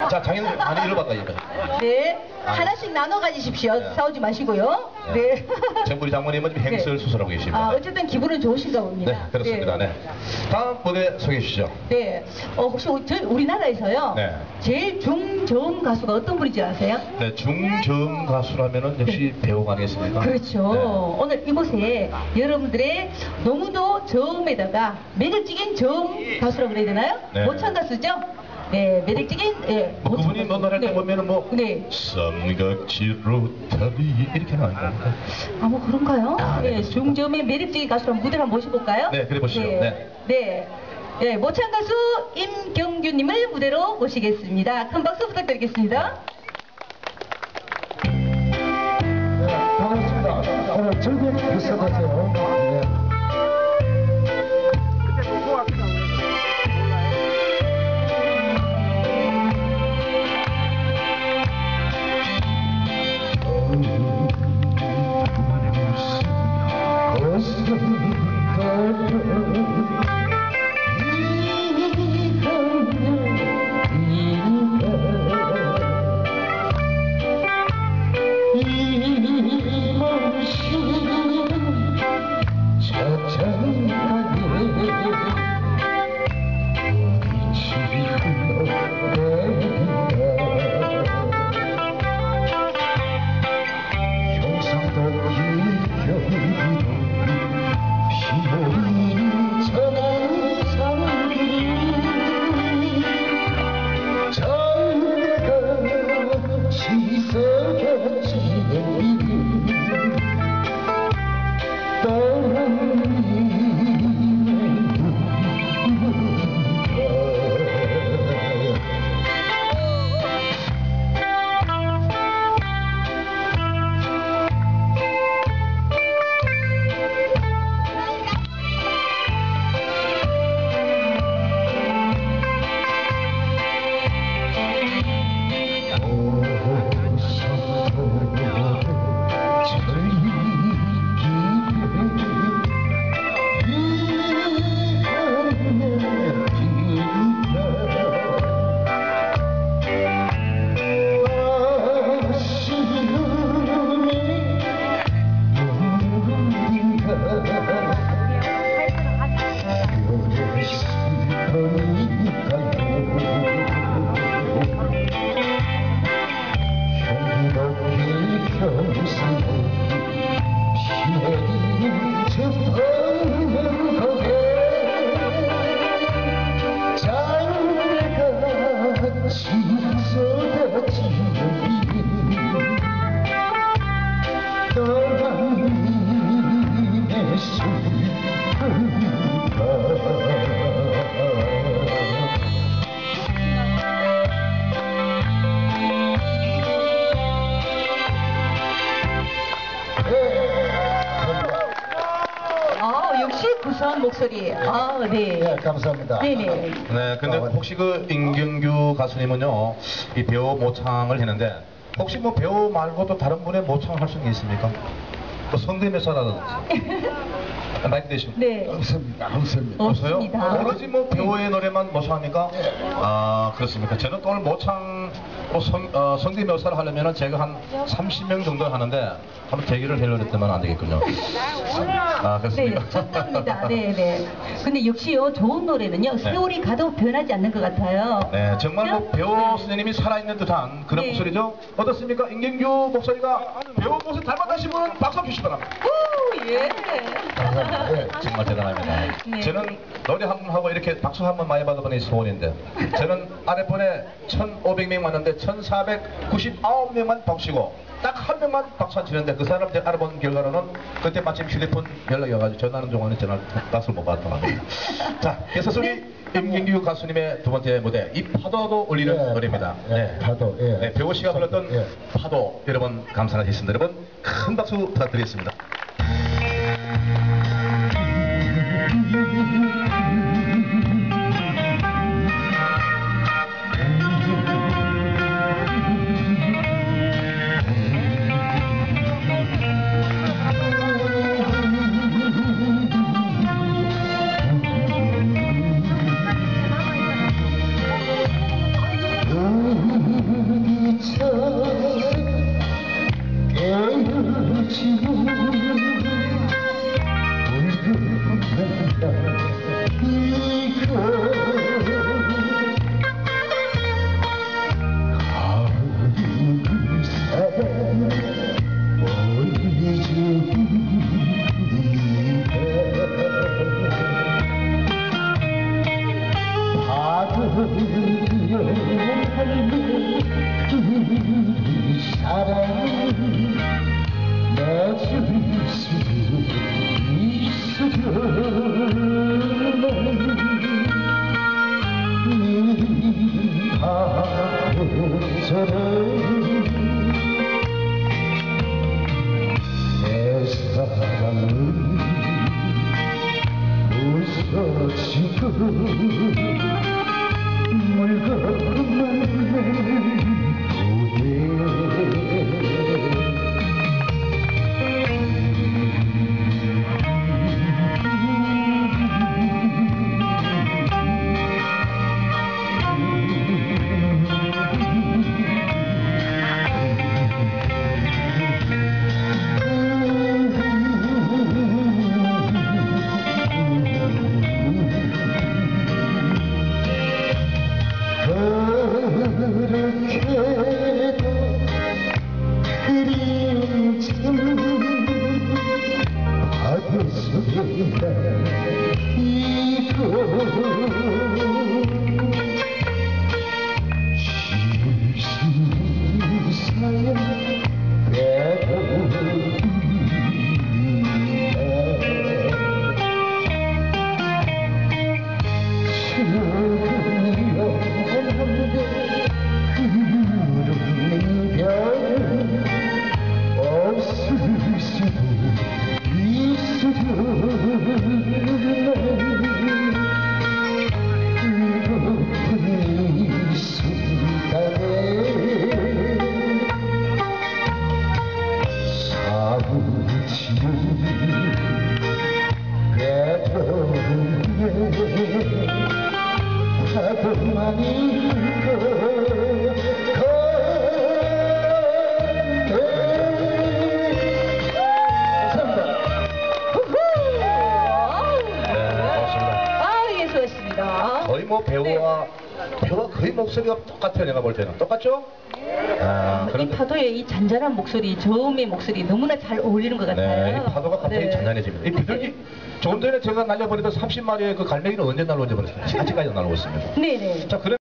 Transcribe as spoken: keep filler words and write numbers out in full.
자, 장인들 많이 잃어봤다, 이거. 네. 하나씩 나눠 가지십시오. 네. 싸우지 마시고요. 네. 정부리 장모님은 지금 행설 네. 수술하고 계십니다. 아, 어쨌든 기분은 좋으신가 봅니다. 네, 그렇습니다. 네. 다음 무대 소개해 주시죠. 네. 어, 혹시 우- 저희 우리나라에서요. 네. 제일 중저음 가수가 어떤 분인지 아세요? 네, 중저음 가수라면은 역시 배우가 아니겠습니까? 그렇죠. 네. 오늘 이곳에 여러분들의 너무도 저음에다가 매력적인 저음 가수라고 그래야 되나요? 네. 모창 가수죠? 네, 매력적인, 예. 뭐 모창 그분이 뭐 가수. 노래할 때 네. 보면은 뭐 네. 삼각지로 달리 이렇게 나와요. 아, 뭐 그런가요? 아, 네, 네, 그렇습니다. 중저음의 매력적인 가수로 한번 무대를 한번 모셔볼까요? 네, 그래 보시죠. 네. 네. 네. 네, 모창 가수 임경규님을 무대로 모시겠습니다. 큰 박수 부탁드리겠습니다. 네, 반갑습니다. 오늘 즐거운 기사 되세요. 네. 아, 역시 구수한 목소리. 아, 네. 네, 감사합니다. 네네. 네, 근데 혹시 그 임경규 가수님은요, 이 배우 모창을 했는데, 혹시 뭐 배우 말고도 다른 분의 모창을 할 수는 있습니까? 뭐 성대묘사라든지. 마이크 대신. 네. 없습니다. 없습니다. 없어요? 없습니다. 오로지 뭐 배우의 노래만 모창합니까? 아, 그렇습니까? 저는 또 오늘 모창, 뭐 성, 어, 성대묘사를 하려면 제가 한 삼십 명 정도 하는데, 한번 대기를 하려고 했더만 안 되겠군요. 아, 네, 그렇습니까? 좋답니다. 네, 네. 근데 역시요, 좋은 노래는요, 세월이 가도 변하지 않는 것 같아요. 네, 정말 뭐 그죠? 배우 선생님이 살아있는 듯한 그런 네. 목소리죠? 어떻습니까? 임경규 목소리가 배우 목소리 닮았다신 분 박수 주시기 바랍니다. 오, 예. 네. 정말 대단합니다. 네. 저는 노래 한 번 하고 이렇게 박수 한 번 많이 받아보는 소원인데, 저는 아랫번에 천오백 명 왔는데 천사백구십구 명만 박수고 딱 한 명만 박수 안 치는데, 그 사람 제가 알아본 결과로는 그때 마침 휴대폰 연락이 와가지고 전화하는 동안에 전화 박수를 못 받았던 겁니다. 자, 그래서 우리 임경규 가수님의 두 번째 무대, 이 파도도 울리는 네, 노래입니다. 네, 파도, 예. 네, 배우 씨가 불렀던 예. 파도, 여러분 감상하셨습니다. 여러분 큰 박수 부탁드리겠습니다. 음. 거의 목소리가 똑같아요. 내가 볼 때는. 똑같죠? 아, 이 그런데 파도의 이 잔잔한 목소리, 저음의 목소리 너무나 잘 어울리는 것 같아요. 네, 이 파도가 갑자기 네. 잔잔해집니다. 이 비둘기 조금 전에 제가 날려버리던 삼십 마리의 그 갈매기는 언제 날려버렸어요? 아직까지 날고 있습니다. 네네. 자, 그런